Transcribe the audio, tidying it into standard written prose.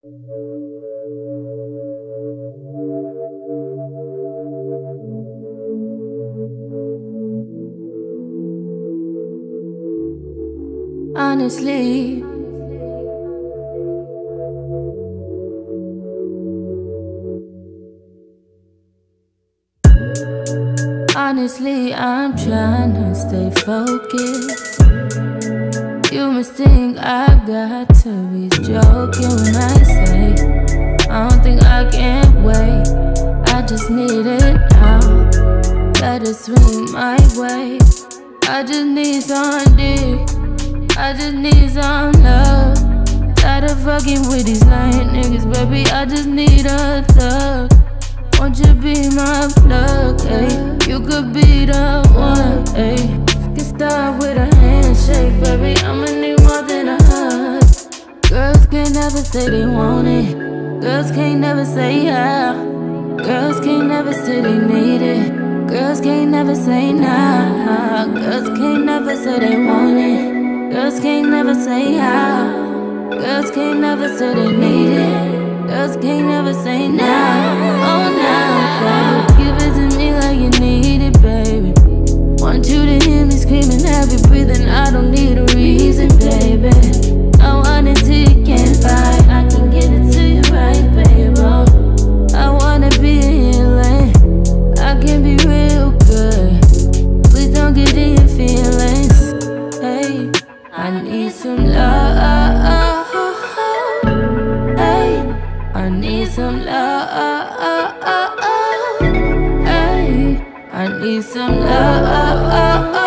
Honestly, I'm trying to stay focused. You must think I got to be joking when I say I don't think I can wait. I just need it now. Better swing my way. I just need some dick. I just need some love. Tired of fucking with these lying niggas, baby. I just need a thug. Won't you be my plug, ayy? You could be the one, ayy. Get started with a handshake, baby. I'ma need more than a hug. Girls can't never say they want it. Girls can't never say how. Girls can't never say they need it. Girls can't never say nah. Girls can't never say they want it. Girls can't never say how. Girls can't never say they need it. Girls can't never say nah. Oh nah, baby. Give it to me like you need it, baby. Want you to hear me screaming, heavy breathing. I don't need a reason, baby. I want it till you can't fight. I can give it to you right, baby. I wanna be a healing. I can be real good. Please don't get in your feelings. Hey, I need some love. Hey, I need some love. Hey, I need some love.